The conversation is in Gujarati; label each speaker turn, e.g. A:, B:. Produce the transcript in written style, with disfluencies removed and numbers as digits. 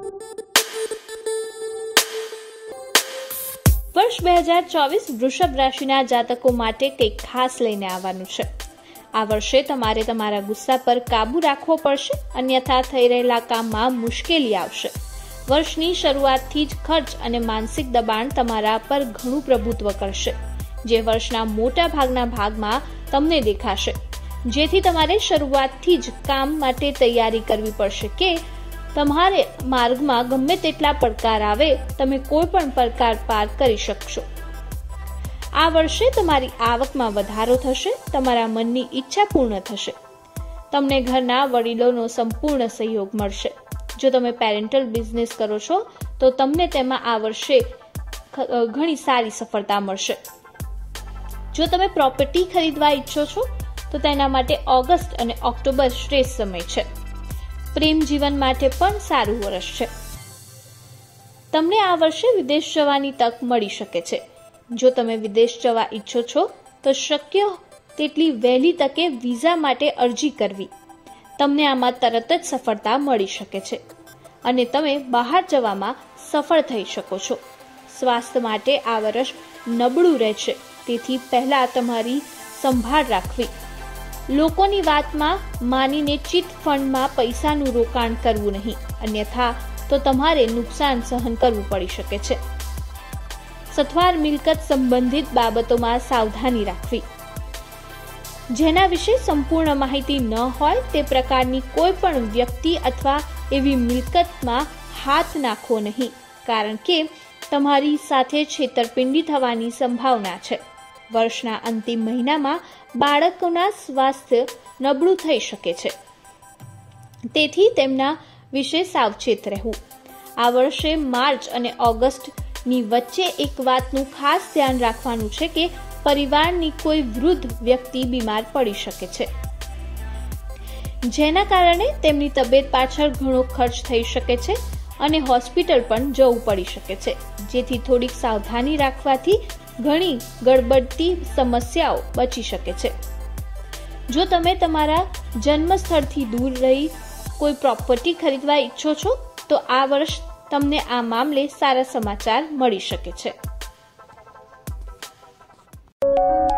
A: વર્ષ 2024 વૃષભ રાશિના જાતકો માટે કંઈક ખાસ લઈને આવવાનું છે। આ વર્ષે તમારે તમારા ગુસ્સા પર કાબુ રાખવો પડશે, અન્યથા થઈ રહેલા કામમાં મુશ્કેલી આવશે। વર્ષની શરૂઆતથી જ ખર્ચ અને માનસિક દબાણ તમારા પર ઘણું પ્રભુત્વ કરશે, જે વર્ષના મોટા ભાગના ભાગમાં તમને દેખાશે, જેથી તમારે શરૂઆતથી જ કામ માટે તૈયારી કરવી પડશે કે તમારે માર્ગમાં ગમે તેટલા પડકાર આવે, તમે કોઈ પણ પડકાર પાર કરી શકશો। આ વર્ષે તમારી આવકમાં વધારો થશે, તમારા મનની ઈચ્છા પૂર્ણ થશે, તમને ઘરના વડીલોનો સંપૂર્ણ સહયોગ મળશે। જો તમે પેરેન્ટલ બિઝનેસ કરો છો તો તમને તેમાં આ વર્ષે ઘણી સારી સફળતા મળશે। જો તમે પ્રોપર્ટી ખરીદવા ઈચ્છો છો તો તેના માટે ઓગસ્ટ અને ઓક્ટોબર શ્રેષ્ઠ સમય છે। પ્રેમ જીવન માટે પણ સારું વર્ષ છે। તમને આ વર્ષે વિદેશ જવાની તક મળી શકે છે। જો તમે વિદેશ જવા ઈચ્છો છો તો શક્ય તેટલી વહેલી તકે વિઝા માટે અરજી કરવી, તમને આમાં તરત જ સફળતા મળી શકે છે અને તમે બહાર જવામાં સફળ થઈ શકો છો। સ્વાસ્થ્ય માટે આ વર્ષ નબળું રહેશે, તેથી પહેલા તમારી સંભાળ રાખવી। લોકોની વાતમાં માનીને ચીટ ફંડમાં પૈસાનું રોકાણ કરવું નહીં, અન્યથા તો તમારે નુકસાન સહન કરવું પડી શકે છે। સથવાર મિલકત સંબંધિત બાબતોમાં સાવધાની રાખવી। જેના વિશે સંપૂર્ણ માહિતી ન હોય તે પ્રકારની કોઈ પણ વ્યક્તિ અથવા એવી મિલકતમાં હાથ નાખવો નહીં, કારણ કે તમારી સાથે છેતરપિંડી થવાની સંભાવના છે। વર્ષના અંતિમ મહિનામાં બાળકોના સ્વાસ્થ્ય નબળું થઈ શકે છે, તેથી તેમના વિશે સાવચેત રહેવું। આ વર્ષે માર્ચ અને ઓગસ્ટની વચ્ચે એક વાતનું ખાસ ધ્યાન રાખવાનું છે કે પરિવારની કોઈ વૃદ્ધ વ્યક્તિ બીમાર પડી શકે છે, જેના કારણે તેમની તબિયત પાછળ ઘણો ખર્ચ થઈ શકે છે અને હોસ્પિટલ પણ જવું પડી શકે છે, જેથી થોડીક સાવધાની રાખવાથી ઘણી ગડબડતી સમસ્યાઓ બચી શકે છે। જો તમે તમારા જન્મ સ્થળથી દૂર રહી કોઈ પ્રોપર્ટી ખરીદવા ઈચ્છો છો તો આ વર્ષ તમને આ મામલે સારા સમાચાર મળી શકે છે।